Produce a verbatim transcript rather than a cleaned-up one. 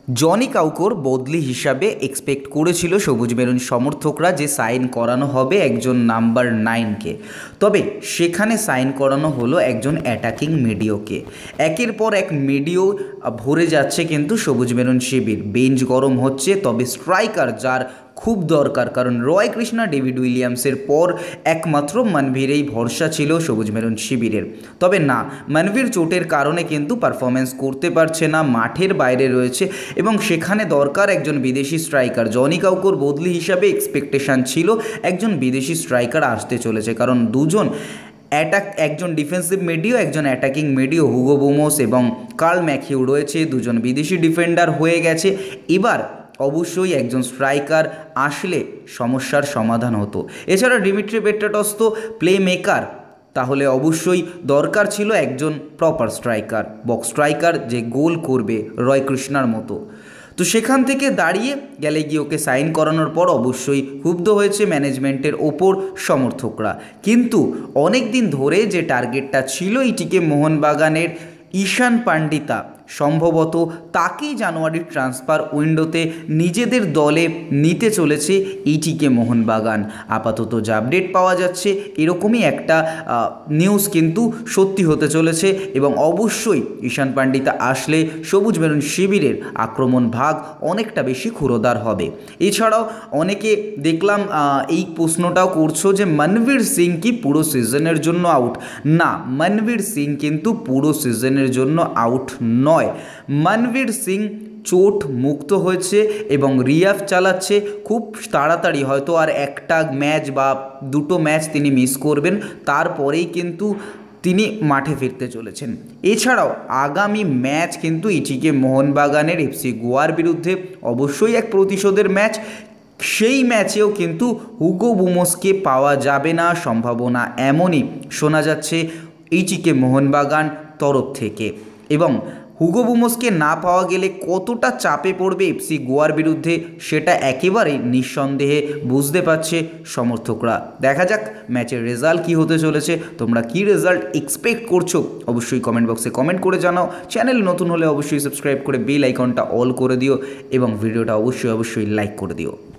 Johnny কাউকোর বদলি হিসাবে expect করেছিল সবুজ মেরুন সমর্থকরা যে সাইন করানো হবে একজন নাম্বার নাইনকে, তবে সেখানে সাইন করানো হলো একজন অ্যাটাকিং মিডিওকে। একের পর এক মিডিও ভরে যাচ্ছে কিন্তু সবুজ মেরুন শিবির, বেঞ্চ গরম হচ্ছে। তবে স্ট্রাইকার যার খুব দরকার, কারণ রয় কৃষ্ণা ডেভিড উইলিয়ামসের পর একমাত্র মনভীরেই ভরসা ছিল সবুজ মেরুন শিবিরের। তবে না, মনভীর চোটের কারণে কিন্তু পারফরমেন্স করতে পারছে না, মাঠের বাইরে রয়েছে এবং সেখানে দরকার একজন বিদেশি স্ট্রাইকার। জনি কাউকোর বদলি হিসাবে এক্সপেকটেশান ছিল একজন বিদেশি স্ট্রাইকার আসতে চলেছে, কারণ দুজন অ্যাটাক একজন ডিফেন্সিভ মিডিও, একজন অ্যাটাকিং মিডিও হুগো বুমোস এবং কার্ল ম্যাথিউ রয়েছে, দুজন বিদেশি ডিফেন্ডার হয়ে গেছে। এবার অবশ্যই একজন স্ট্রাইকার আসলে সমস্যার সমাধান হতো। এছাড়া ডিমিট্রি পেট্রাটস তো প্লে মেকার, তাহলে অবশ্যই দরকার ছিল একজন প্রপার স্ট্রাইকার, বক্স স্ট্রাইকার যে গোল করবে রয় কৃষ্ণার মতো। তো সেখান থেকে দাঁড়িয়ে গেলে গিয়ে ওকে সাইন করানোর পর অবশ্যই ক্ষুব্ধ হয়েছে ম্যানেজমেন্টের ওপর সমর্থকরা। কিন্তু অনেক দিন ধরে যে টার্গেটটা ছিল ইটিকে মোহনবাগানের, ঈশান পান্ডিতা সম্ভবত তাকেই জানুয়ারির ট্রান্সফার উইন্ডোতে নিজেদের দলে নিতে চলেছে ইটিকে মোহনবাগান। আপাতত যা আপডেট পাওয়া যাচ্ছে এরকমই একটা নিউজ কিন্তু সত্যি হতে চলেছে এবং অবশ্যই ঈশান পান্ডিতা আসলে সবুজ মেরুন শিবিরের আক্রমণ ভাগ অনেকটা বেশি ক্ষুরোদার হবে। এছাড়াও অনেকে দেখলাম এই প্রশ্নটাও করছো যে মনভীর সিং কি পুরো সিজনের জন্য আউট? না, মনভীর সিং কিন্তু পুরো সিজনের জন্য আউট নয়। মনভীর সিং চোট মুক্ত হয়েছে এবং রিহ্যাব চালাচ্ছে। খুব তাড়াতাড়ি, হয়তো আর একটা ম্যাচ বা দুটো ম্যাচ তিনি মিস করবেন, তারপরেই কিন্তু তিনি মাঠে ফিরতে চলেছেন। এছাড়াও আগামী ম্যাচ কিন্তু ইটিকে মোহনবাগানের এফসি গোয়ার বিরুদ্ধে অবশ্যই এক প্রতিশোধের ম্যাচ। সেই ম্যাচেও কিন্তু হুগো বুমোসকে পাওয়া যাবে না, সম্ভাবনা এমনই শোনা যাচ্ছে ইটিকে মোহনবাগান তরফ থেকে। এবং হুগো বুমোসকে না পাওয়া গেলে কতটা চাপে পড়বে এফসি গোয়ার বিরুদ্ধে সেটা একেবারেই নিঃসন্দেহে বুঝতে পারছে সমর্থকরা। দেখা যাক ম্যাচের রেজাল্ট কী হতে চলেছে। তোমরা কী রেজাল্ট এক্সপেক্ট করছো অবশ্যই কমেন্ট বক্সে কমেন্ট করে জানাও। চ্যানেল নতুন হলে অবশ্যই সাবস্ক্রাইব করে বেল আইকনটা অল করে দিও এবং ভিডিওটা অবশ্যই অবশ্যই লাইক করে দিও।